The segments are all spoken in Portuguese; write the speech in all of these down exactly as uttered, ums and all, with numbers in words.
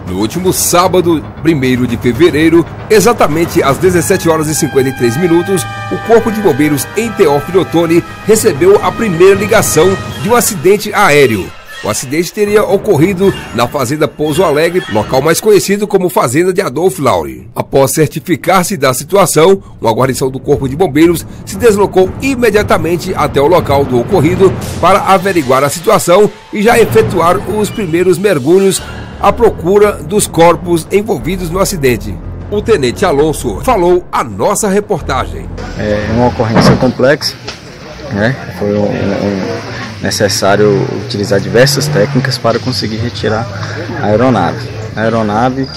No último sábado, primeiro de fevereiro, exatamente às dezessete horas e cinquenta e três minutos, o Corpo de Bombeiros em Teófilo Otoni recebeu a primeira ligação de um acidente aéreo. O acidente teria ocorrido na Fazenda Pouso Alegre, local mais conhecido como Fazenda de Adolfo Lauri. Após certificar-se da situação, uma guarnição do Corpo de Bombeiros se deslocou imediatamente até o local do ocorrido para averiguar a situação e já efetuar os primeiros mergulhos à procura dos corpos envolvidos no acidente. O tenente Alonso falou à nossa reportagem. É uma ocorrência complexa, né? Foi um, um, necessário utilizar diversas técnicas para conseguir retirar a aeronave. Na aeronave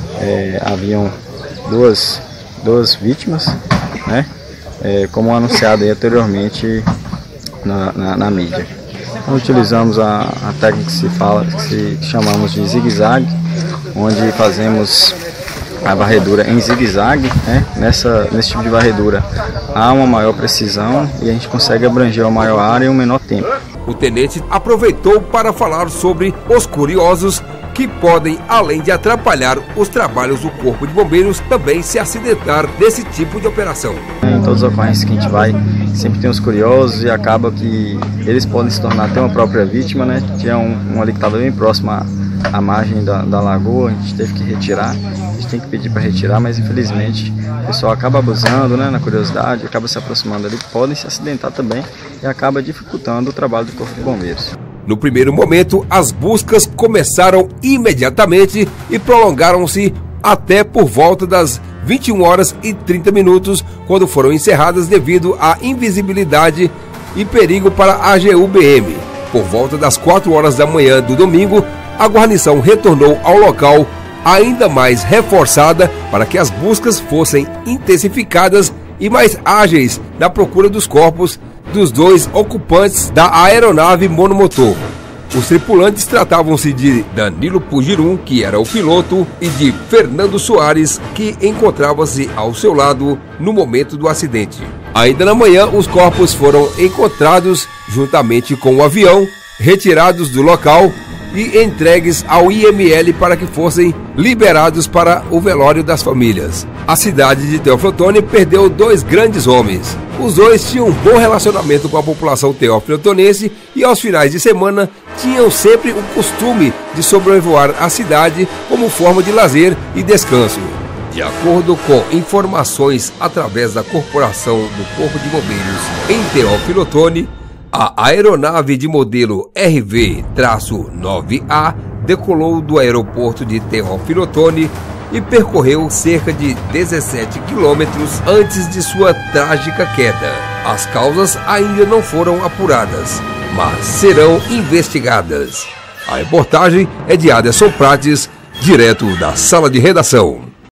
é, haviam duas, duas vítimas, né? É, como anunciado aí anteriormente na, na, na mídia. Então, utilizamos a, a técnica que se fala, que se chamamos de zigue-zague, onde fazemos a varredura em zigue-zague, né? Nessa, nesse tipo de varredura há uma maior precisão e a gente consegue abranger uma maior área em um menor tempo. O tenente aproveitou para falar sobre os curiosos que podem, além de atrapalhar os trabalhos do Corpo de Bombeiros, também se acidentar desse tipo de operação. Em todas as ocorrências que a gente vai, sempre tem os curiosos e acaba que eles podem se tornar até uma própria vítima, né? Tinha um, um ali que estava bem próximo à, à margem da, da lagoa, a gente teve que retirar, a gente tem que pedir para retirar, mas infelizmente o pessoal acaba abusando, né, na curiosidade, acaba se aproximando ali, podem se acidentar também e acaba dificultando o trabalho do Corpo de Bombeiros. No primeiro momento, as buscas começaram imediatamente e prolongaram-se até por volta das vinte e uma horas e trinta minutos, quando foram encerradas devido à invisibilidade e perigo para a A G U B M. Por volta das quatro horas da manhã do domingo, a guarnição retornou ao local ainda mais reforçada para que as buscas fossem intensificadas e mais ágeis na procura dos corpos dos dois ocupantes da aeronave monomotor. Os tripulantes tratavam-se de Danilo Pugirum, que era o piloto, e de Fernando Soares, que encontrava-se ao seu lado no momento do acidente. Ainda na manhã, os corpos foram encontrados juntamente com o avião, retirados do local e entregues ao I M L para que fossem liberados para o velório das famílias. A cidade de Teófilo Otoni perdeu dois grandes homens. Os dois tinham um bom relacionamento com a população teófilo-otonense e aos finais de semana tinham sempre o costume de sobrevoar a cidade como forma de lazer e descanso. De acordo com informações através da Corporação do Corpo de Bombeiros em Teófilo Otoni, a aeronave de modelo R V nove A decolou do aeroporto de Teófilo Otoni e percorreu cerca de dezessete quilômetros antes de sua trágica queda. As causas ainda não foram apuradas, mas serão investigadas. A reportagem é de Aderson Prates, direto da sala de redação.